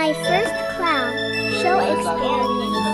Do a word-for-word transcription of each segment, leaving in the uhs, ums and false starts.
My first clown show experience.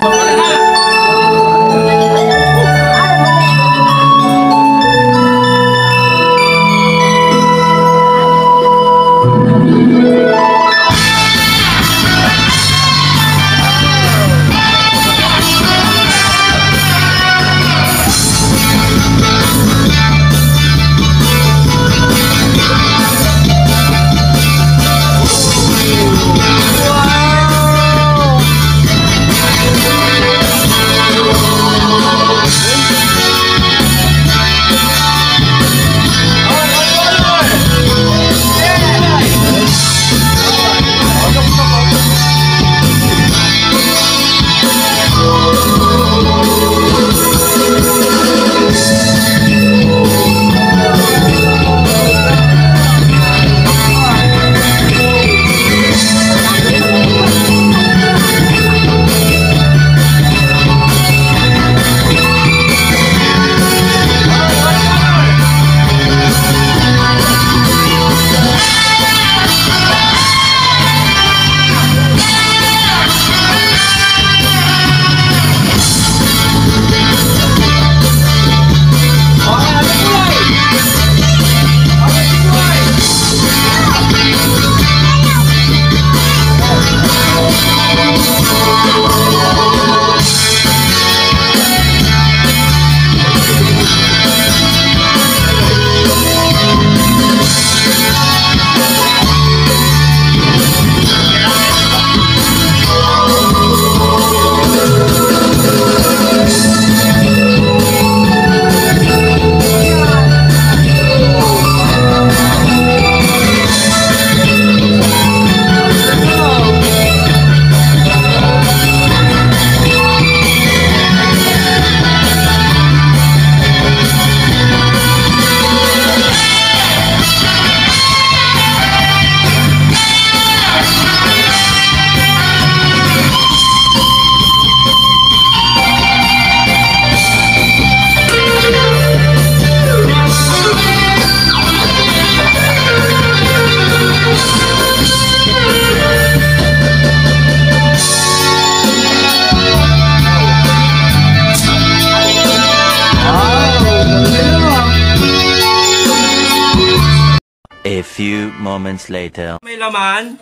A few moments later. May laman?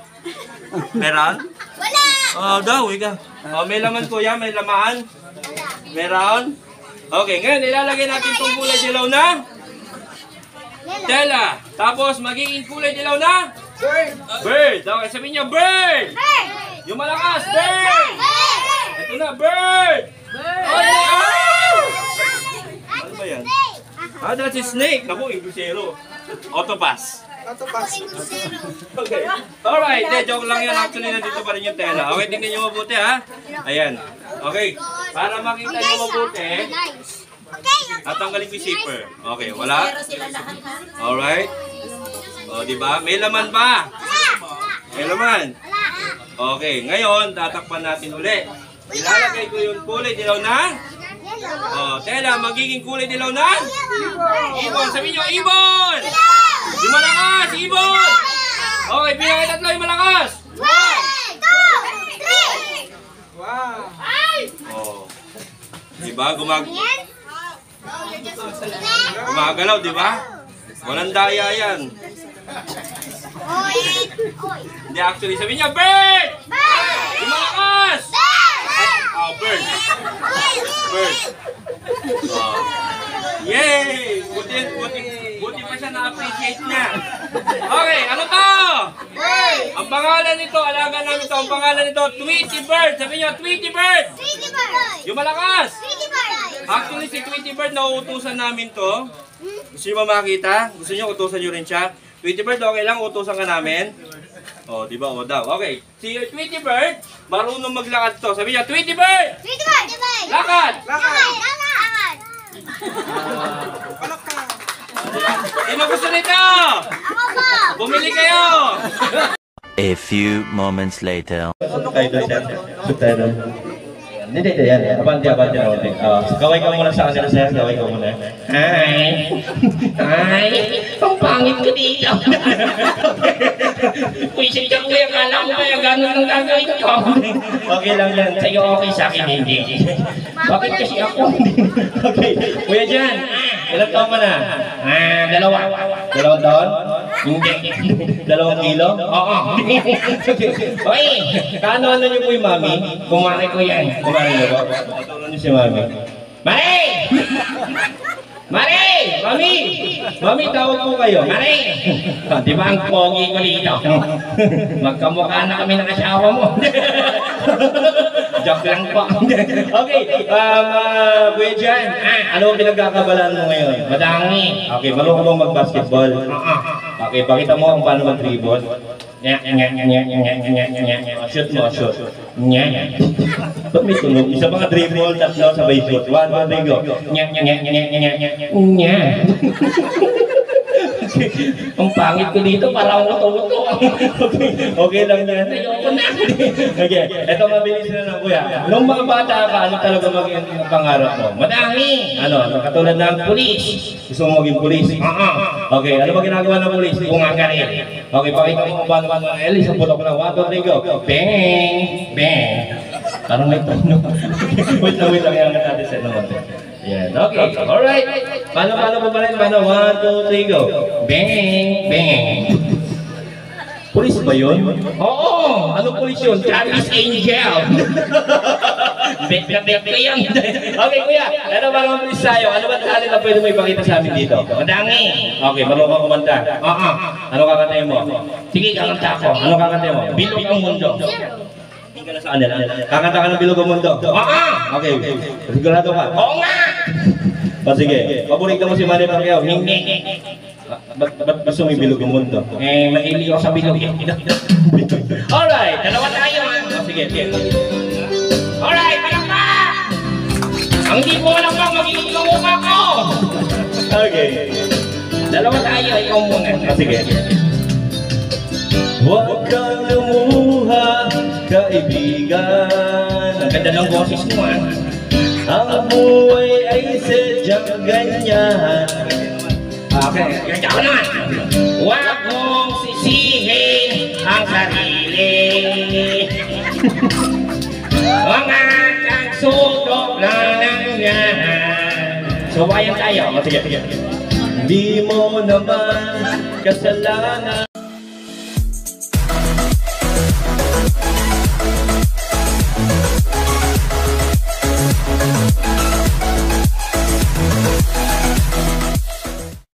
Meron? Wala! Oh, daw, ikaw. Oh, may laman kuya, may laman? Meron? Okay, ngayon ilalagay natin itong kulay dilaw na tela. Tapos magiging kulay dilaw na bird. Bird. Okay, sabihin niyo bird. Bird! Yung malakas, bird. Ito na, bird. Bird. Ano ba yan? Ah, that's a snake. Naku, Inglesero. Octopus. Okay. Alright, de, joke lang yan. Actually, nandito pa rin yung tela. Okay, tingnan nyo mabuti ha. Ayan. Okay. Para makita nyo mabuti, tatanggalin ko yung zipper. Okay, wala? Alright. O, diba? May laman ba? May laman. Okay, ngayon, tatakpan natin ulit. Ilalagay ko yung kulay dilaw na oh, tela, magiging kulay dilaw na ibon. Sabihin nyo, ibon! Yung malakas, ibon! Okay, pinakay tatlo yung malakas. One, two, three! Wow! Oh. Diba? Gumag gumagalaw, diba? Walang daya yan. Hindi, actually, sabihin niya, bird! Yung malakas! Oh, bird. Bird. Oh. Yay! Buti, buti, buti pa siya na-appreciate niya. Okay, ano to? Bird! Ang pangalan nito, alaga namin ito, ang pangalan nito, Tweety Bird. Sabi niyo, Tweety Bird! Tweety Bird! Yung malakas! Tweety Bird! Actually, si Tweety Bird, nauutusan namin to. Gusto niyo ba makita? Gusto niyo utusan niyo rin siya? Tweety Bird, okay lang, utusan ka namin. Oh, di ba? O daw. Okay. Si Tweety Bird, marunong maglakad to. Sabi niya, Tweety Bird! Tweety Bird! Lakad! Lakad! Lakad! Sino gusto nito? Ako po! Bumili kayo! A few moments later. Hindi, hindi, yan. Abante, abante na ulit. Uh, gawin ka muna sa kanila, sir. Gawin ka muna. Hi! Hi! Ang pangit ko dito. Puisip ka kuya, kala ko kaya gano'n ang gagawin ko. Okay lang yan. Sa'yo okay, sa akin hindi. Bakit kasi ako? Okay. Kuya Jan, ilang taon ka na? Ah, dalawa. Dalawang taon? Hindi. Dalawang kilo? Oo. Okay. Kaano-ano niyo po yung mami? Kumari ko yan. Kumari niyo ba? Patulong niyo si mami. Mari! Mari! Mami! Mami, tawag po kayo. Mari! Di ba ang pogi ko dito? Magkamukha na kami ng asawa mo. Joke lang po. Okay, um, uh, Kuya Jan, ano ang pinagkakabalaan mo ngayon? Madami. Okay, marunong ka bang mag-basketball? Okay, pakita mo kung paano mag-dribble. Nya, nya, nya, nya, nya, nya, nya, nya, shoot mo, shoot. Nya, nya. Ba't may tunog? Isa mga dribble, tatlo, sabay shoot. One, one, three, go. Nya, nya, nya, nya, nya, nya, nya, nya. Ang pangit ko dito, parang uto-uto. Okay, okay lang yan. Ayoko na. Okay, eto mabilis na lang kuya. Nung mga bata ka, ano talaga maging pangarap mo? Madami. Ano, katulad ng pulis. Gusto mo maging pulis? Oo. Okay, ano ba ginagawa ng pulis? Bungagarin. Okay, pakita mo paano paano ng Ellie sa putok na one, two, three, go. Bang! Bang! Parang may tono. Wait lang, wait lang. Yan natin sa naman. Yan, okay. Alright. Paano, paano po pa rin? Paano? one, two, three, go. Bang! Bang! Pulis ba yun? Oo! Ano pulis yun? Charlie's Angel! Bet na bet ko yan! Okay, kuya. Ano ba naman pulis tayo? Ano ba talent na pwede mo ipakita sa amin dito? Madami! Okay, marunong ka kumanta. Oo. Ano kakantayin mo? Sige, kakanta ako. Ano kakantayin mo? Bilog ang mundo. Hindi ka na sa kanila. Kakanta ka ng Bilog ang mundo? Oo! Okay. Sigurado ka? Oo nga! O sige. Paborito mo si Manny Pacquiao? Hindi. Ba't gusto mo yung Bilog ang mundo? Eh, maili ako sa bilog. Alright, dalawa tayo. O sige, sige. Alright, palakpa! Ang hindi mo malakpa, magiging kamukha ko! Okay. Dalawa tayo, ikaw muna. O sige. Huwag kang lumuha, kaibigan. Ang ganda ng boses mo, ha? Ang buhay ay sadyang ganyan. Okay, ganyan ako naman. Huwag mong sisihin ang sarili. Mga kang sudok na nangyari. So, bayan tayo. Sige, sige. Hindi mo naman kasalanan.